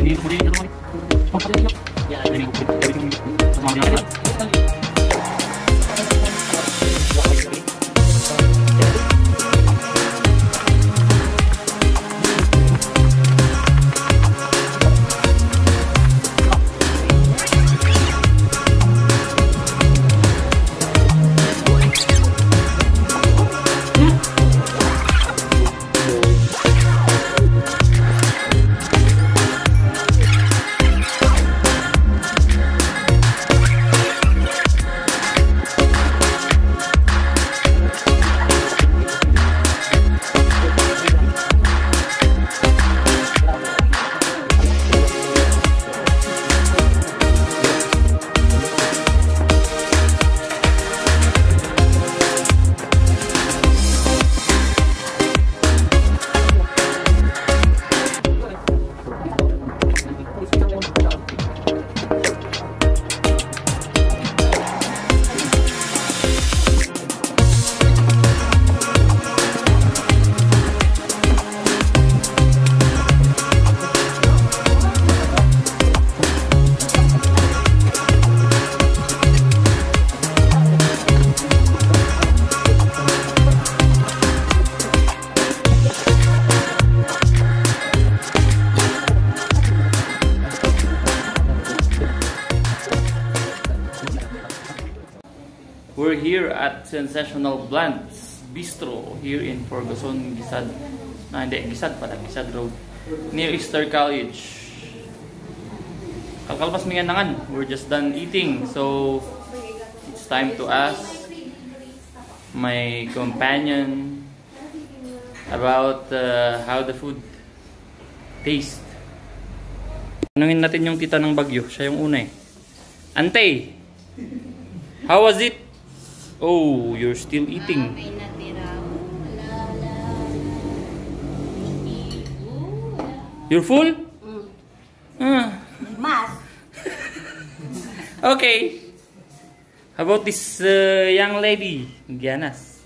We're here at Sensational Blends Bistro here in Forgason, Gisad. Hindi, Gisad pala, Gisad Road. Near Easter College. Kalkalpas minganangan. We're just done eating. So, it's time to ask my companion about how the food tastes. Tanungin natin yung tita ng Bagyo. Siya yung una eh. Ante! How was it? Oh, you're still eating. You're full? Mas. Okay. How about this young lady, Gianas?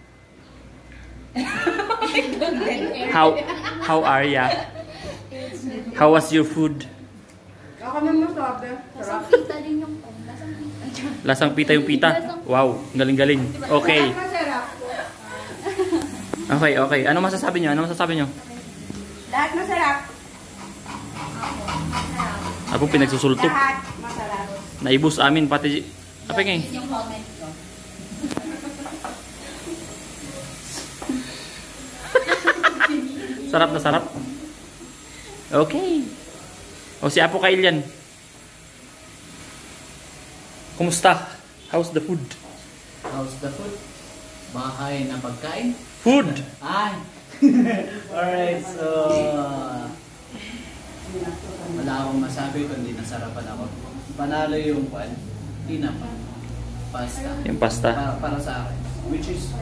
How are ya? How was your food? Ako naman masabi. Lasang pita din yung Lasang pita yung pita? Wow, galing-galing. Okay. Okay, okay. Ano masasabi nyo? Ano masasabi nyo? Lahat masarap. Ako pinagsusultok. Lahat masarap. Naibus amin pati. Apa nga? yung comment ko. Sarap na sarap. Okay. O si Apo Kailian. Kumusta? How's the food? How's the food? Bahay na pagkain? Food! Ay! Alright, so... wala akong masabi kundi nasarapan ako. Panalo yung pan, tinapa, pasta. Yung pasta. Para sa akin. Which is...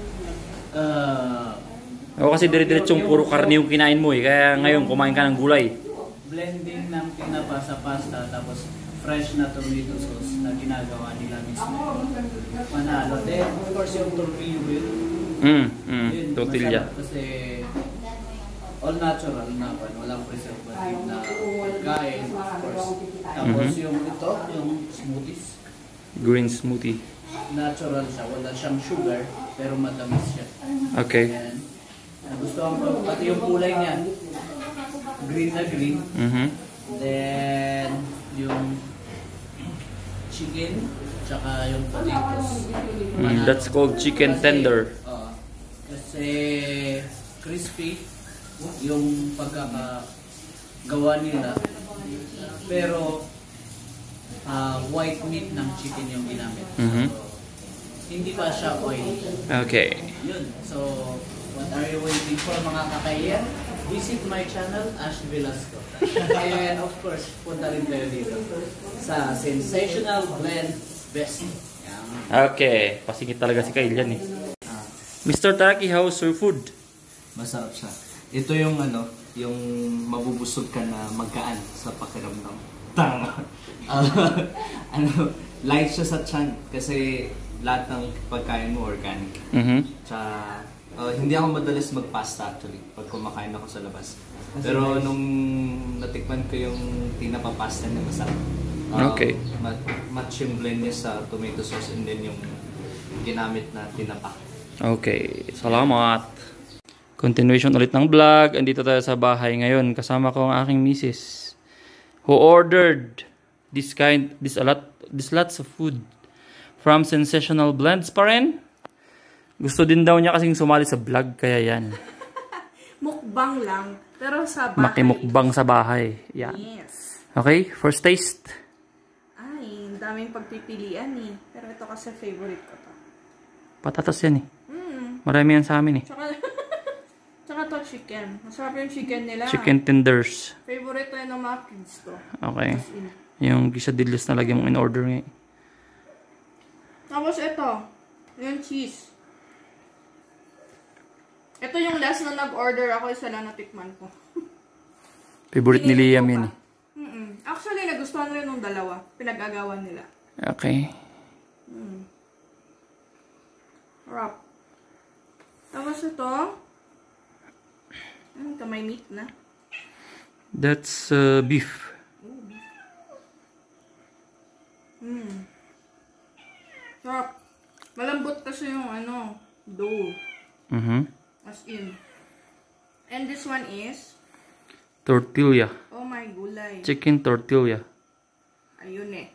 Ako kasi dire-diretsong puro karne yung kinain mo eh. Kaya ngayon kumain ka ng gulay. blending ng tinapa sa pasta, tapos fresh na tomato sauce na ginagawa nila mismo. Manalo. Then, of course, yung tortilla yun, tortilla. masarap kasi all natural na pan, walang preservative na pagkain, of course. Tapos yung ito, yung smoothies. Green smoothie. Natural siya, wala siyang sugar, pero matamis siya. Okay. And, gusto ko, pati yung kulay niya, green na green. Then, yung chicken, tsaka yung potatoes. That's called chicken tender. Kasi crispy yung pagkakagawa nila. Pero white meat ng chicken yung ginamit. So, hindi pa siya oily. Okay. Yun. So, what are you waiting for mga kakayan? Visit my channel, Ash Velasco. And of course, punta rin kayo dito sa Sensational Blend Best. Okay. Pasingit talaga si Kailian eh. Mr. Taki, how's your food? Masarap siya. Ito yung ano, yung mabubusog ka na magkaan sa pakiramdam. Tama. Ano, light siya sa tiyan kasi lahat ng pagkain mo organic. Tsaka, hindi ako madalas mag-pasta actually pag kumakain ako sa labas. Pero nung natikman ko yung tinapa-pasta niya, masarap. Okay. Match yung blend niya sa tomato sauce and then yung ginamit na tinapa. Okay, salamat. Continuation ulit ng vlog. Andito tayo sa bahay ngayon. Kasama ko ang aking misis who ordered this lots of food from Sensational Blends pa rin. Gusto din daw niya kasing sumali sa vlog, kaya yan. Mukbang lang, pero sa bahay. Makimukbang sa bahay. Yan. Yes. Okay, first taste. Ay, ang daming pagpipilian eh. Pero ito kasi favorite ko to. Patatas yan eh. Marami yan sa amin eh. Tsaka to chicken. Masarap yung chicken nila. Chicken tenders. Favorite to yun ng mga kids to. Okay. Yung quesadillas na lagi mong in-order ngayon. Tapos ito, yung cheese. Ito yung last na nag-order ako, isa lang natikman ko. Favorite ni Liam yun eh. Actually, nagustuhan rin nung dalawa. Pinag-agawan nila. Okay. Wrap. Tapos ito, ito may meat na. That's beef. Sarap. Malambot kasi yung dough. As in. And this one is? Tortilla. Oh my gulay. Chicken tortilla. Ayun eh.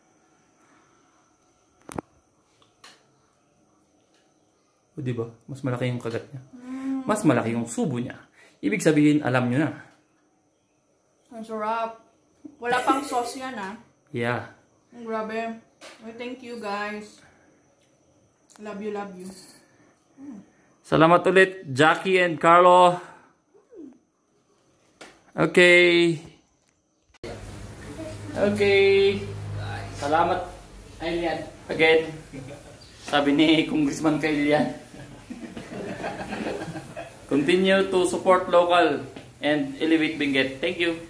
O diba? Mas malaki yung kagat niya. Mas malaki yung subo niya. Ibig sabihin, alam nyo na. Ang sarap. Wala pang sauce yan ah. Yeah. Grabe. Well, thank you guys. Love you, love you. Salamat ulit, Jackie and Carlo. Okay. Okay. Salamat, Ailian. Again. Sabi ni Congressman Kailian. Continue to support local and elevate Benguet. Thank you.